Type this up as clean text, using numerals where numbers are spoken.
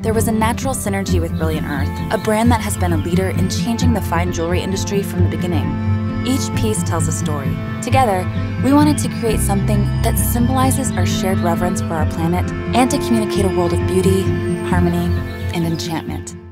There was a natural synergy with Brilliant Earth, a brand that has been a leader in changing the fine jewelry industry from the beginning. Each piece tells a story. Together, we wanted to create something that symbolizes our shared reverence for our planet and to communicate a world of beauty, harmony, and enchantment.